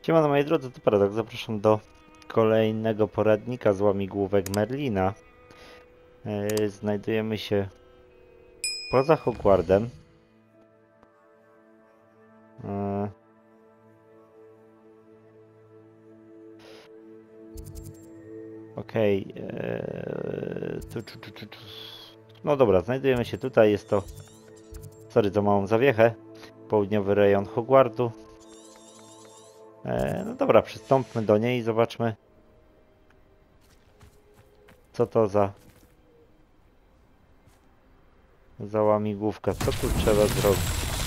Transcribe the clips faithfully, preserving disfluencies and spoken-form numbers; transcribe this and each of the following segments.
Siemano moi drodzy, to Paradox. Zapraszam do kolejnego poradnika z łamigłówek Merlina. Yy, znajdujemy się poza Hogwartem. Yy. Okej. Okay. Yy. No dobra, znajdujemy się tutaj. Jest to, sorry za małą zawiechę, południowy rejon Hogwartu. Yy, no dobra, przystąpmy do niej i zobaczmy, co to za za łamigłówka. Co tu trzeba zrobić?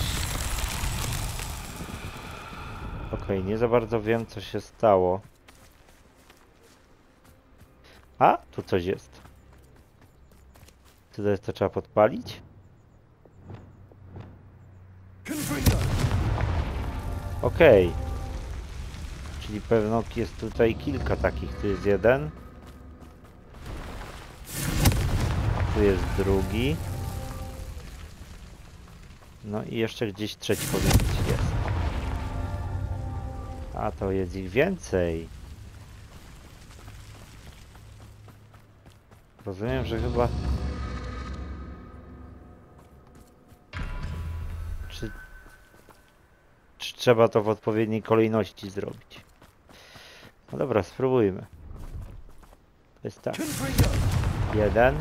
Okej, okay, nie za bardzo wiem, co się stało. A, tu coś jest. Tutaj to trzeba podpalić? Okej. Okay. Czyli pewno jest tutaj kilka takich. Tu jest jeden. Tu jest drugi. No i jeszcze gdzieś trzeci powinien być. Jest. A to jest ich więcej. Rozumiem, że chyba... Czy... Czy trzeba to w odpowiedniej kolejności zrobić? No dobra, spróbujmy. To jest tak. Jeden.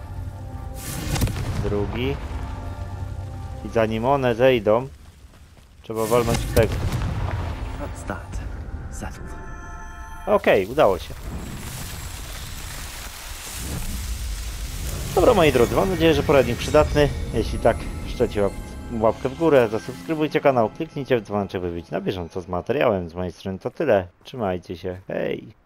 Drugi. I zanim one zejdą, trzeba walnąć w tego. Okej, okay, udało się. Dobra moi drodzy, mam nadzieję, że poradnik przydatny. Jeśli tak, szczercie łap łapkę w górę, zasubskrybujcie kanał, kliknijcie w dzwoneczek, by być na bieżąco z materiałem. Z mojej strony to tyle. Trzymajcie się, hej!